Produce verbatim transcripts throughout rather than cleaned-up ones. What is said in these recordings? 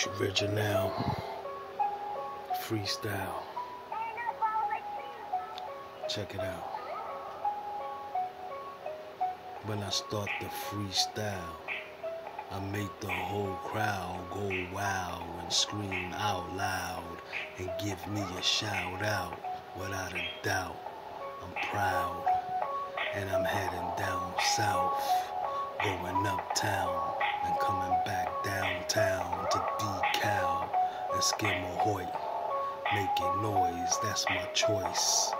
Original freestyle. Check it out. When I start the freestyle, I make the whole crowd go wild and scream out loud and give me a shout out. Without a doubt, I'm proud, and I'm heading down south, going uptown and coming back downtown to decal and skim Ahoy. Making noise, that's my choice.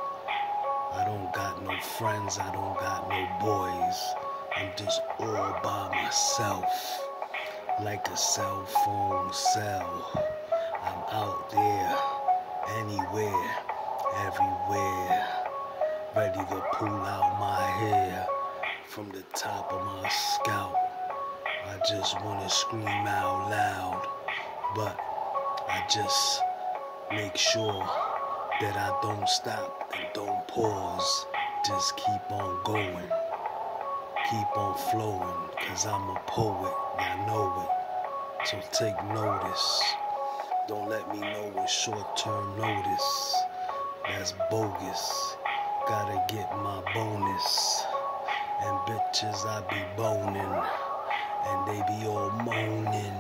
I don't got no friends, I don't got no boys. I'm just all by myself, like a cell phone cell. I'm out there, anywhere, everywhere, ready to pull out my hair from the top of my scalp. I just wanna scream out loud, but I just make sure that I don't stop and don't pause. Just keep on going, keep on flowing, cause I'm a poet, I know it. So take notice, don't let me know with short-term notice. That's bogus, gotta get my bonus. And bitches I be boning, and they be all moaning.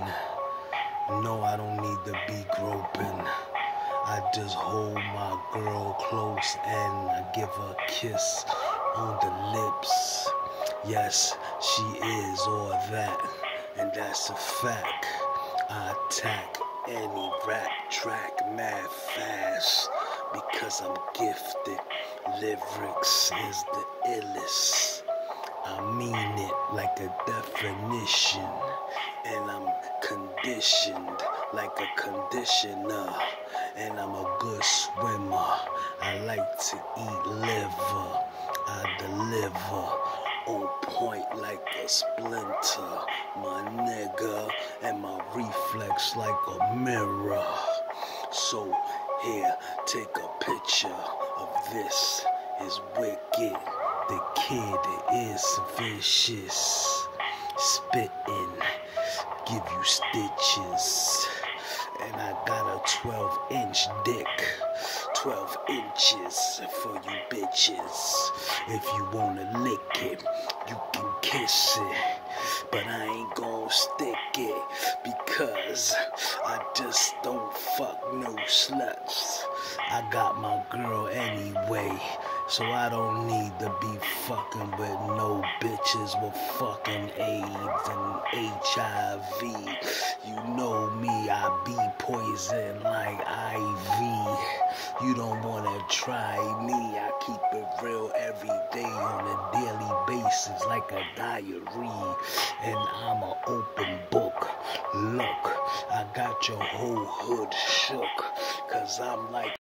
No, I don't need to be groping. I just hold my girl close and I give her a kiss on the lips. Yes, she is all that, and that's a fact. I attack any rap track mad fast because I'm gifted. Lyrics is the illest. I mean it like a definition, and I'm conditioned like a conditioner, and I'm a good swimmer. I like to eat liver, I deliver on point like a splinter, my nigga, and my reflex like a mirror. So here, take a picture of this. Is wicked. The kid is vicious, spitting, give you stitches, and I got a twelve inch dick, twelve inches for you bitches. If you wanna lick it, you can kiss it, but I ain't gon' stick it because I just don't fuck no sluts. I got my girl anyway, so I don't need to be fucking with no bitches with fucking AIDS and H I V. You know me, I be poison like I V. You don't wanna try me, I keep it real every day on a daily basis like a diary. And I'm an open book. Look, I got your whole hood shook, cause I'm like